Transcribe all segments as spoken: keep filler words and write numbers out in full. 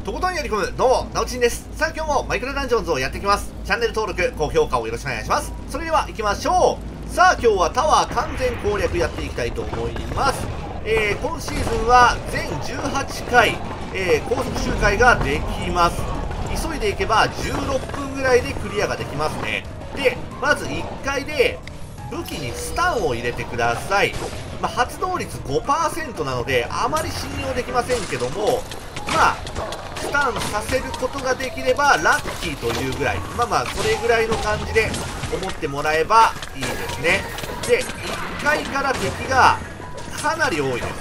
とことんやり込む、どうも、なおちんです。さあ今日もマイクラダンジョンズをやっていきます。チャンネル登録、高評価をよろしくお願いします。それでは行きましょう。さあ今日はタワー完全攻略やっていきたいと思います。えー、今シーズンは全じゅうはちかい、えー、高速周回ができます。急いでいけばじゅうろっぷんぐらいでクリアができますね。で、まずいっかいで武器にスタンを入れてください。まあ、発動率 ごパーセント なのであまり信用できませんけども、まあスタンさせることができればラッキーというぐらい、まあまあそれぐらいの感じで思ってもらえばいいですね。で、いっかいから敵がかなり多いです。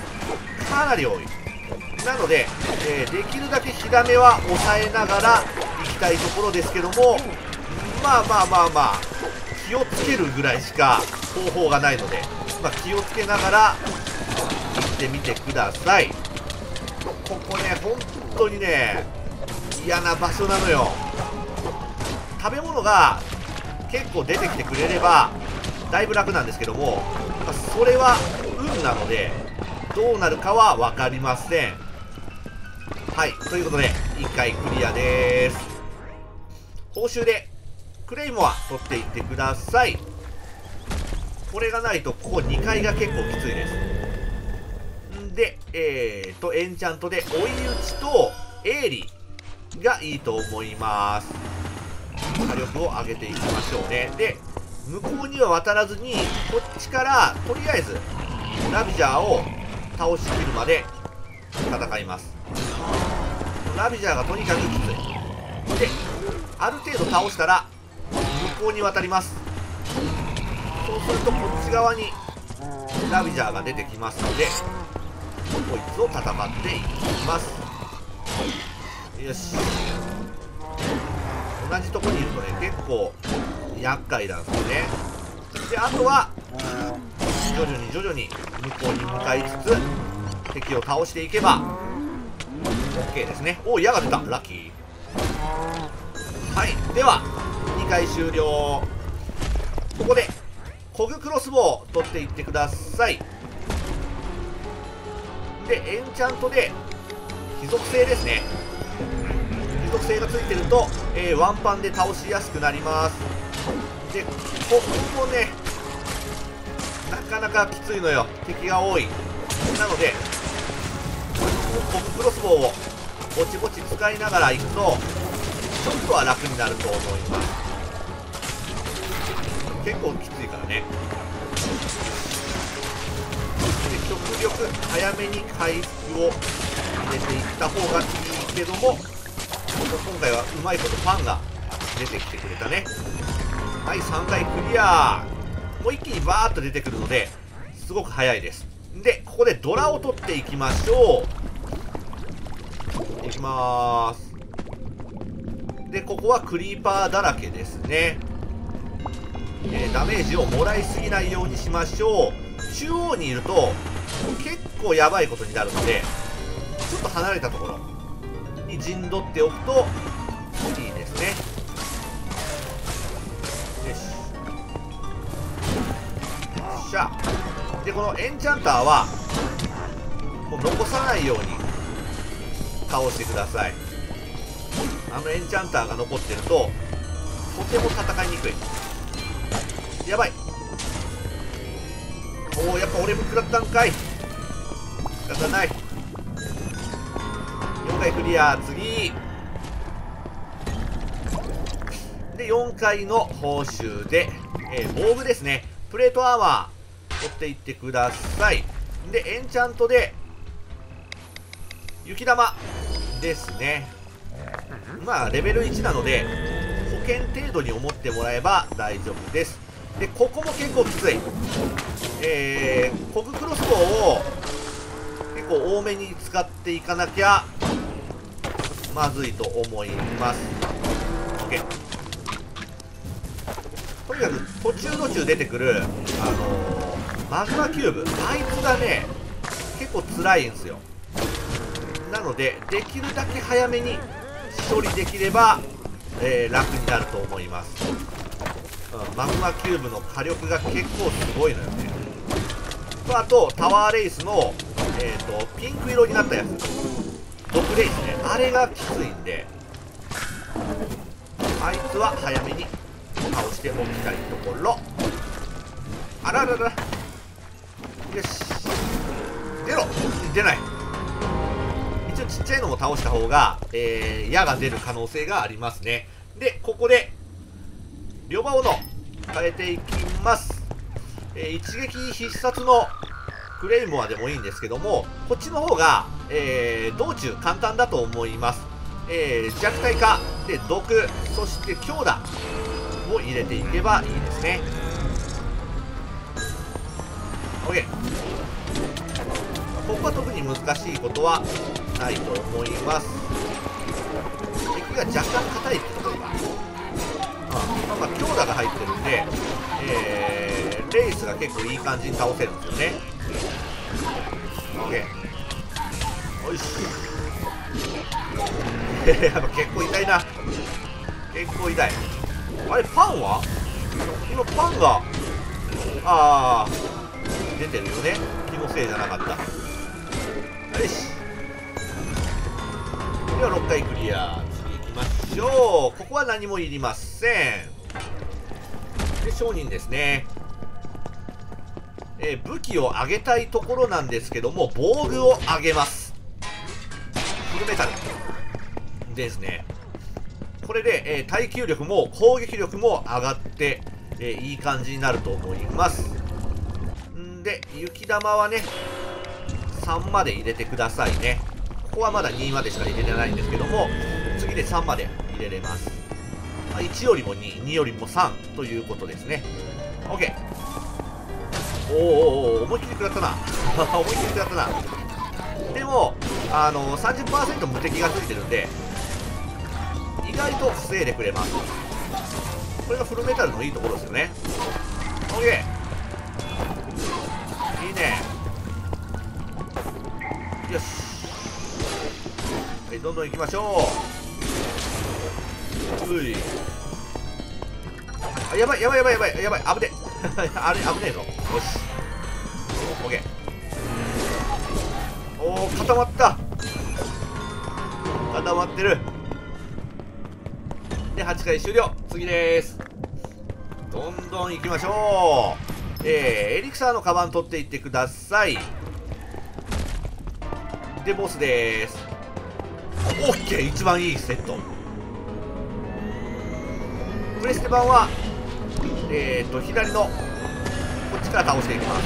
かなり多いなので、えー、できるだけ火ダメは抑えながら行きたいところですけども、まあまあまあまあ気をつけるぐらいしか方法がないので、まあ、気をつけながら行ってみてください。ここね、本当にね、嫌な場所なのよ。食べ物が結構出てきてくれればだいぶ楽なんですけども、まあ、それは運なのでどうなるかは分かりません。はい、ということでいっかいクリアです。報酬でクレイモア取っていってください。これがないとここにかいが結構きついです。で、えーと、エンチャントで追い打ちとエーリがいいと思います。火力を上げていきましょうね。で、向こうには渡らずに、こっちからとりあえずラビジャーを倒しきるまで戦います。ラビジャーがとにかくきつい。で、ある程度倒したら向こうに渡ります。そうするとこっち側にラビジャーが出てきますので、こいつを戦っていきます。よし、同じとこにいるとね結構厄介なんですよね。で、あとは徐々に徐々に向こうに向かいつつ敵を倒していけば OK ですね。おお、矢が出た、ラッキー。はい、ではにかい終了。ここでコグクロスボウを取っていってください。で、エンチャントで非属性ですね。非属性がついてると、えー、ワンパンで倒しやすくなります。で、ここもねなかなかきついのよ、敵が多い。なのでコグクロスボウをぼちぼち使いながら行くとちょっとは楽になると思います。結構きついからね。で、極力早めに回復を入れていった方がいいけども、今回はうまいことファンが出てきてくれたね。はい、さんかいクリア。もう一気にバーッと出てくるのですごく早いです。で、ここでドラを取っていきましょう。いきまーす。で、ここはクリーパーだらけですね。えー、ダメージをもらいすぎないようにしましょう。中央にいると結構やばいことになるので、ちょっと離れたところに陣取っておくといいですね。よしよっしゃ。で、このエンチャンターはもう残さないように倒してください。あのエンチャンターが残ってるととても戦いにくい。やばい。おお、やっぱ俺も食らったんかい。仕方ない。よんかいクリア。次でよんかいの報酬で、えー、防具ですね。プレートアーマー取っていってください。で、エンチャントで雪玉ですね。まあレベルいちなので保険程度に思ってもらえば大丈夫です。で、ここも結構きつい。えー、コグクロスボウを結構多めに使っていかなきゃまずいと思います。 OK。 とにかく途中途中出てくる、あのー、マグマキューブ、あいつがね結構辛いんですよ。なのでできるだけ早めに処理できれば、えー、楽になると思います。うん、マグマキューブの火力が結構すごいのよね。と、あとタワーレイスの、えーと、ピンク色になったやつ、 毒レイですね。あれがきついんで、あいつは早めに倒しておきたいところ。あららら、よし、出ろ。出ない。一応ちっちゃいのも倒した方が、えー、矢が出る可能性がありますね。で、ここで両刃斧変えていきます。えー、一撃必殺のクレイモアでもいいんですけども、こっちの方が、えー、道中簡単だと思います。えー、弱体化で毒、そして強打を入れていけばいいですね。 OK。 ここは特に難しいことはないと思います。敵が若干硬いってことが、まあまあ強打が入ってるんで、えー、レイスが結構いい感じに倒せるんですよね。 OK。 よしやっぱ結構痛いな。結構痛い。あれパンは今パンがああ出てるよね。気のせいじゃなかった。よし、ではろっかいクリア。次行きましょう。ここは何もいりません。で商人ですね。えー、武器を上げたいところなんですけども、防具を上げます。フルメタルですね。これで、えー、耐久力も攻撃力も上がって、えー、いい感じになると思います。んで雪玉はねさんまで入れてくださいね。ここはまだにまでしか入れてないんですけども、次でさんまで入れれます。まあ、いちよりもに、によりもさんということですね。 OK。 おーおーおー、思いっきり食らったな思いっきり食らったな。でもあの さんじゅっパーセント 無敵がついてるんで意外と防いでくれます。これがフルメタルのいいところですよね。 OK。 いいね。よし、はい、どんどん行きましょう。うい、あ、やばいやばいやばいやばいやばい、危ねあれ危ねえぞ。よし OK。 おー、固まった。固まってる。ではちかい終了。次です。どんどん行きましょう。えー、エリクサーのカバン取っていってください。でボスです。オッケー、一番いいセット。プレステ版はえーと左のこっちから倒していきます。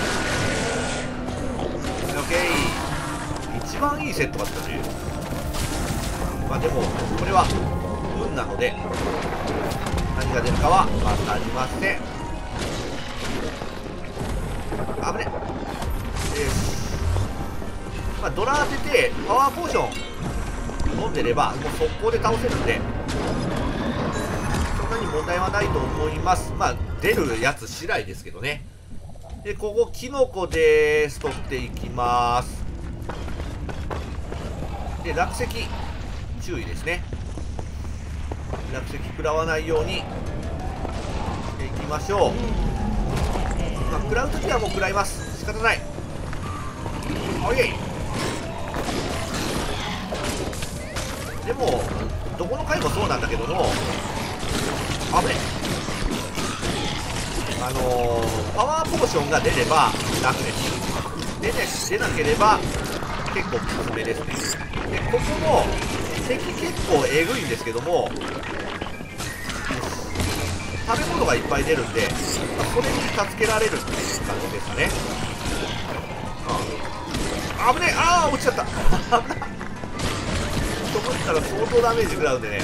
オッケー、一番いいセットだったね。まあでもこれは運なので何が出るかは分かりません。危ねえ。よし、まあ、ドラ当ててパワーポーション飲んでればもう速攻で倒せるんでそんなに問題はないと思います。まあ出るやつ次第ですけどね。でここキノコです。取っていきます。で落石注意ですね。落石食らわないようにしていきましょう。まあ食らうときはもう食らいます。仕方ない。おいえい。でもどこの回もそうなんだけども、危ねえ。あのー、パワーポーションが出れば楽です。出ね、出なければ結構きつめですね。でここも敵結構えぐいんですけども、食べ物がいっぱい出るんで、まあ、それに助けられるっていう感じですかね。ああ危ねえ。ああ落ちちゃった危ない。そこにから相当ダメージ食らうんでね。よ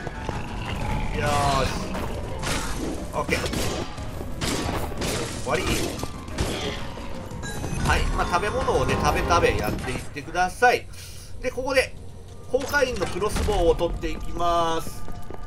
ーし OK、 終わり。はい、まあ食べ物をね食べ食べやっていってください。でここで航海員のクロスボウを取っていきます。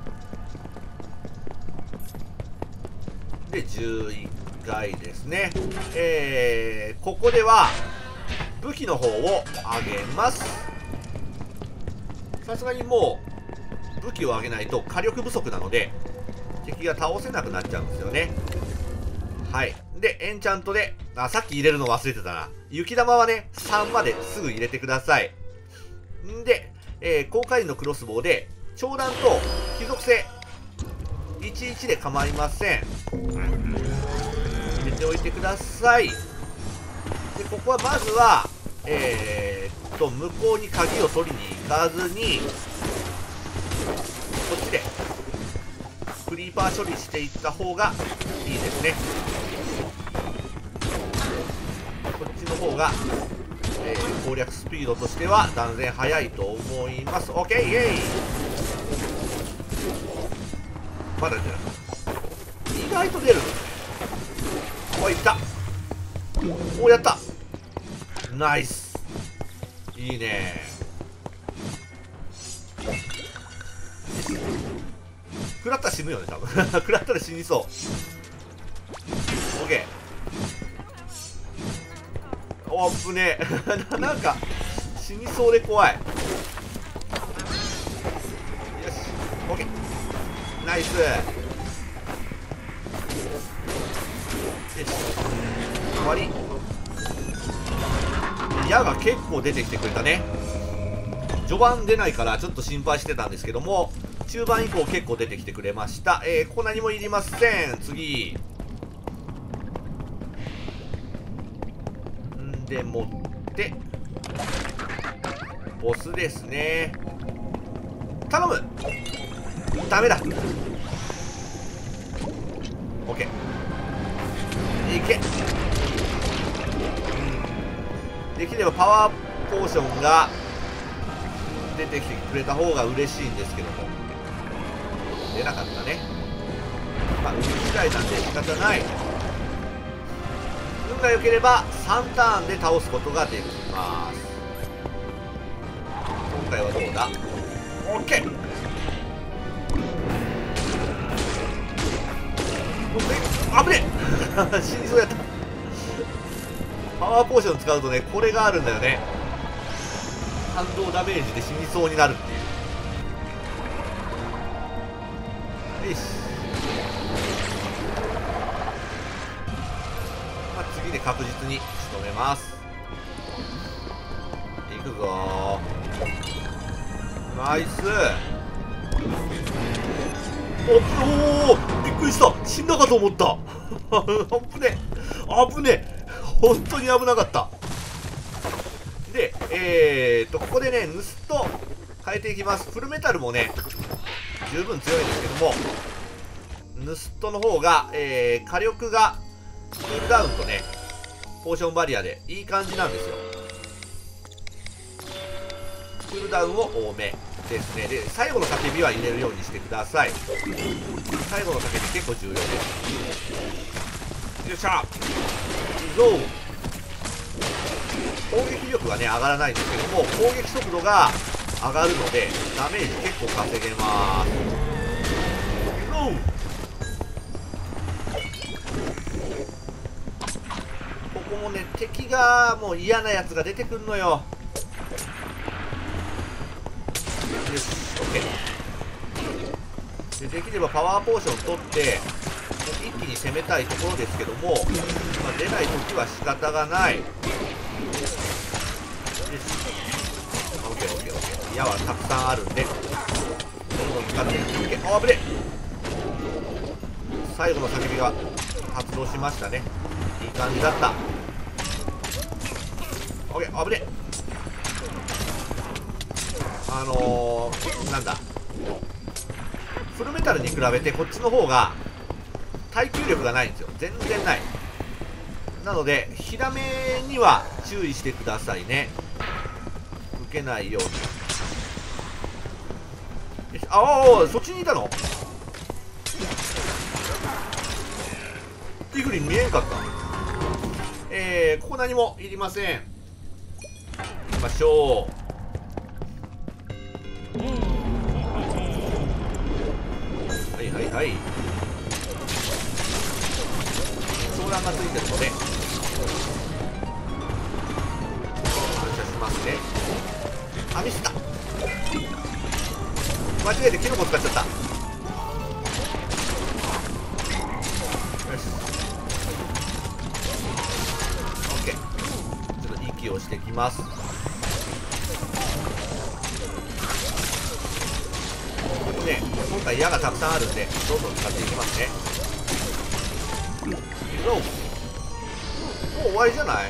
でじゅういっかいですね。えー、ここでは武器の方を上げます。さすがにもう武器を上げないと火力不足なので敵が倒せなくなっちゃうんですよね。はい。でエンチャントで、あ、さっき入れるの忘れてたな。雪玉はねさんまですぐ入れてください。んでえー、高火力のクロスボウで長弾と非属性いちいちで構いません。入れておいてください。でここはまずはえー、っと向こうに鍵を取りに行かずにこっちでクリーパー処理していった方がいいですね。こっちの方が、えー、攻略スピードとしては断然速いと思います。 OK イエイ。まだ出ない。意外と出るんですね。おい来た。おやった。ナイス。いいね。食らったら死ぬよね多分食らったら死にそう。 OK。 おっぶねえなんか死にそうで怖い。よし OK ナイス。よし終わり。矢が結構出てきてくれたね。序盤出ないからちょっと心配してたんですけども、中盤以降結構出てきてくれました。えー、ここ何もいりません。次んで持ってボスですね。頼む。ダメだ。 OK いけ。できればパワーポーションが出てきてくれた方が嬉しいんですけども、出なかったね。まあ運次第なんで仕方ない。運が良ければさんターンで倒すことができます。今回はどうだ。 OK 危ねえ死にそうやったパワーポーション使うとね、これがあるんだよね。反動ダメージで死にそうになるっていう。よし、まあ、次で確実に仕留めます。いくぞー。ナイス。おおーびっくりした。死んだかと思った危ねえ危ねえ本当に危なかった。で、えーと、ここでね、盗人変えていきます。フルメタルもね、十分強いんですけども、盗人の方が、えー、火力が、クールダウンとね、ポーションバリアでいい感じなんですよ。クールダウンを多めですね。で、最後の叫びは入れるようにしてください。最後の叫び結構重要です。よっしゃゾーン。攻撃力はね上がらないんですけども、攻撃速度が上がるのでダメージ結構稼げます。ゾーン。ここもね敵がもう嫌なやつが出てくんのよ。よし OK で、できればパワーポーション取って一気に攻めたいところですけども、まあ、出ないときは仕方がない。よし オーケーオーケーオーケー。矢はたくさんあるんでどんどん使っていって OK。 あぶね。最後の叫びが発動しましたね。いい感じだった。 OK あぶね。あのー、なんだフルメタルに比べてこっちの方が耐久力がないんですよ。全然ない。なので火ダメには注意してくださいね。受けないように。よし、ああそっちにいたの。ピグリン見えんかった。えー、ここ何もいりません。行きましょう。はいはいはい。長弾がついてるので反射しますね。あ、ミスった。間違えてキノコ使っちゃった。よし OK。 ちょっと息をしてきます。 もね、今回矢がたくさんあるんで、どんどん使っていきますね。いくぞ。もう終わりじゃない？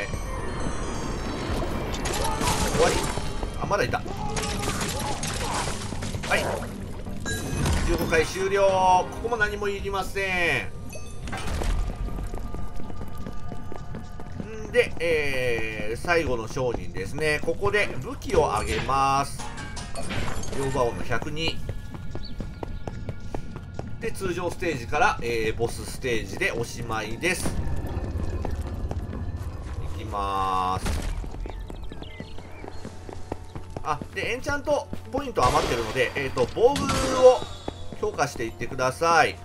終わり？あ、まだいた。はい。じゅうごかい終了。ここも何もいりません。んで、えー、最後の商人ですね。ここで武器を上げます。両馬王のひゃくに。で、通常ステージから、えー、ボスステージでおしまいです。いきまーす。あ、で、エンチャントポイント余ってるので、えっと、防具を強化していってください。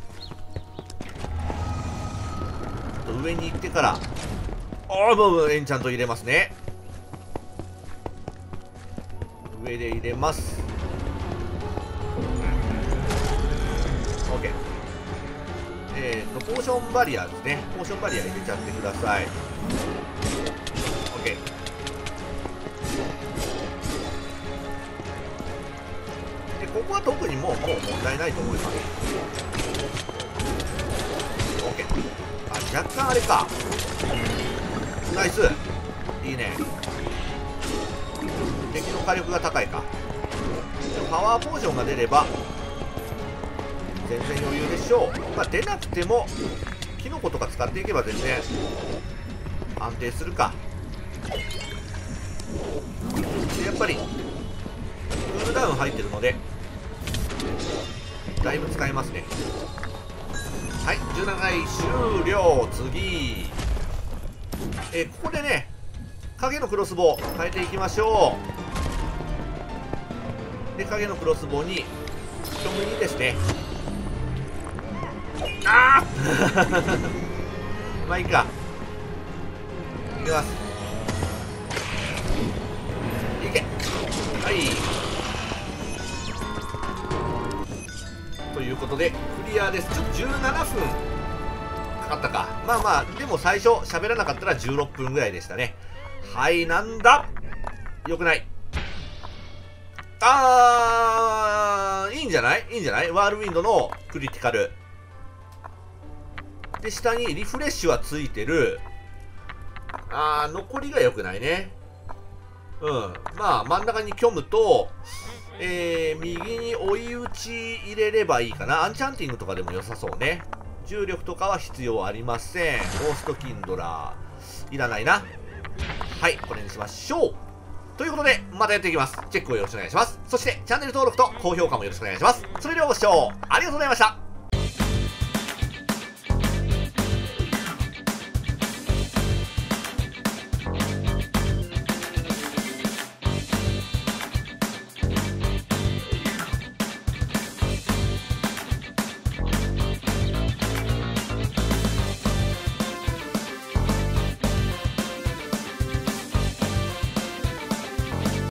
ちょっと上に行ってから、ああ、もうエンチャント入れますね。上で入れます。OK。えっと、ポーションバリアですね。ポーションバリア入れちゃってください。OK。で、ここは特にもう、もう問題ないと思います。OK。あ、若干あれか。ナイス。いいね。敵の火力が高いか。でもパワーポーションが出れば全然余裕でしょう。まあ出なくてもキノコとか使っていけば全然安定するか。でやっぱりクールダウン入ってるのでだいぶ使えますね。はい、じゅうななかい終了。次、えー、ここでね、影のクロスボウ変えていきましょう。で、影のクロスボウに虚無にですね。ああまあいいか。いきます。いけ。はい。ということでクリアです。ちょっとじゅうななふんかかったか。まあまあでも最初喋らなかったらじゅうろっぷんぐらいでしたね。はい、なんだよくない。あー、いいんじゃないいいんじゃないワールウィンドのクリティカルで、下にリフレッシュはついてる。あー、残りが良くないね。うん。まあ真ん中に虚無と、えー、右に追い打ち入れればいいかな。アンチャンティングとかでも良さそうね。重力とかは必要ありません。ゴーストキンドラーいらないな。はい、これにしましょう。ということで、またやっていきます。チェックをよろしくお願いします。そして、チャンネル登録と高評価もよろしくお願いします。それではご視聴ありがとうございました。